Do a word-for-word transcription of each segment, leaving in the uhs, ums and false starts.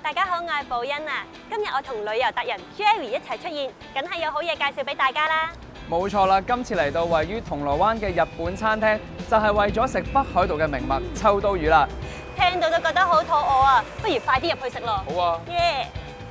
大家好，我係寶欣啊！今日我同旅遊達人 Jerry 一齊出現，梗係有好嘢介紹俾大家啦！ 冇錯啦，今次嚟到位於銅鑼灣嘅日本餐廳，就係為咗食北海道嘅名物秋刀魚啦。 聽到都覺得好肚餓啊！不如快啲入去食咯！ 好啊！ 耶！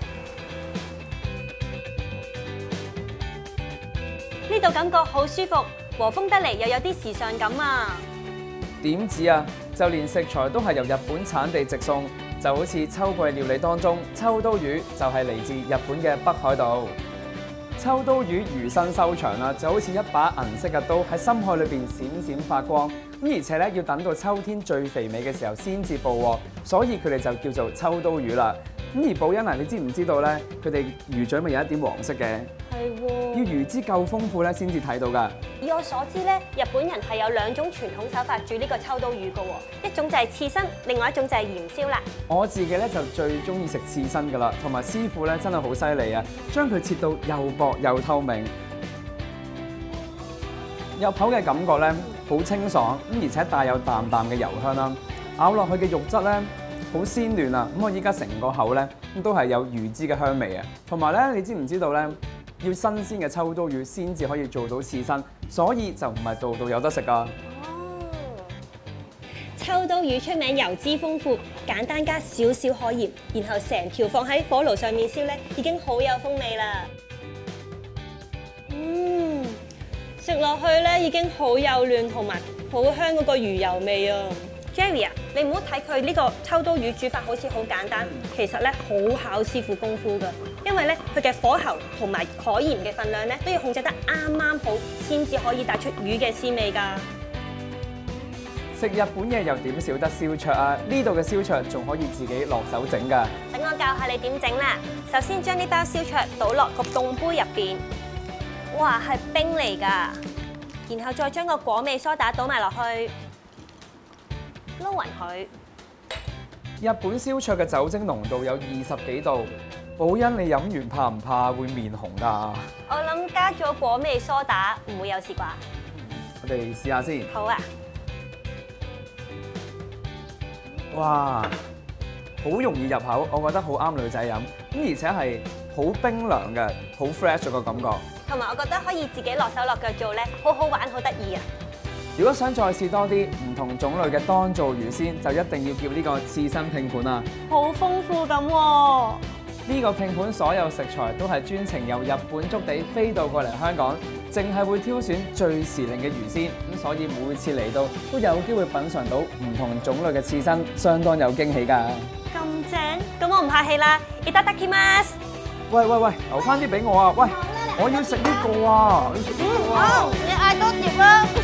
呢度感覺好舒服，和風得嚟又有啲時尚感啊！ 點止啊！就連食材都係由日本產地直送，就好似秋季料理當中，秋刀魚就係嚟自日本嘅北海道。秋刀魚魚身修長啦，就好似一把銀色嘅刀喺深海裏邊閃閃發光。咁而且咧要等到秋天最肥美嘅時候先至捕獲，所以佢哋就叫做秋刀魚啦。咁而寶欣啊，你知唔知道咧？佢哋魚嘴咪有一點黃色嘅？ 係喎。要魚脂夠豐富咧，先至睇到㗎。 以我所知咧，日本人係有兩種傳統手法煮呢個秋刀魚嘅喎，一種就係刺身，另外一種就係鹽燒啦。我自己咧就最中意食刺身㗎啦，同埋師傅咧真係好犀利啊，將佢切到又薄又透明，入口嘅感覺咧好清爽，咁而且帶有淡淡嘅油香啦，咬落去嘅肉質咧好鮮嫩啊！咁我依家成個口咧都係有魚脂嘅香味啊，同埋咧你知唔知道咧？要新鮮嘅秋刀魚先至可以做到刺身，所以就唔係度度有得食㗎。 哦，秋刀魚出名油脂豐富，簡單加少少海鹽，然後成條放喺火爐上面燒咧，已經好有風味啦。嗯，食落去咧已經好幼嫩同埋好香嗰個魚油味啊！ Jerry 啊，你唔好睇佢呢個秋刀魚煮法好似好簡單，其實咧好考師傅功夫㗎。因為咧佢嘅火候同埋海鹽嘅份量咧都要控制得啱啱好，先至可以帶出魚嘅鮮味㗎。 食日本嘢又點少得燒灼啊？呢度嘅燒灼仲可以自己落手整㗎。 等我教下你點整啦。首先將呢包燒灼倒落個凍杯入邊，哇係冰嚟㗎。然後再將個果味梳打倒埋落去。撈勻佢。 日本燒灼嘅酒精濃度有二十幾度，寶欣你飲完怕唔怕會面紅㗎？ 我諗加咗果味梳打唔會有事啩？ 我哋試下先。 好啊！ 哇，好容易入口，我覺得好啱女仔飲，咁而且係好冰涼嘅，好 fresh 個感覺。 同埋我覺得可以自己落手落腳做咧，好好玩，好得意啊！ 如果想再試多啲唔同種類嘅當造魚鮮，就一定要叫呢個刺身拼盤啊！ 好豐富咁喎！ 呢個拼盤所有食材都係專程由日本築地飛到過嚟香港，淨係會挑選最時令嘅魚鮮，咁所以每次嚟到都有機會品嚐到唔同種類嘅刺身，相當有驚喜㗎！ 咁正，咁我唔客氣啦，いただきます！ 喂喂喂，留翻啲俾我啊！喂，我要食呢個啊！要食呢個啊！ 好，你嗌多碟啦！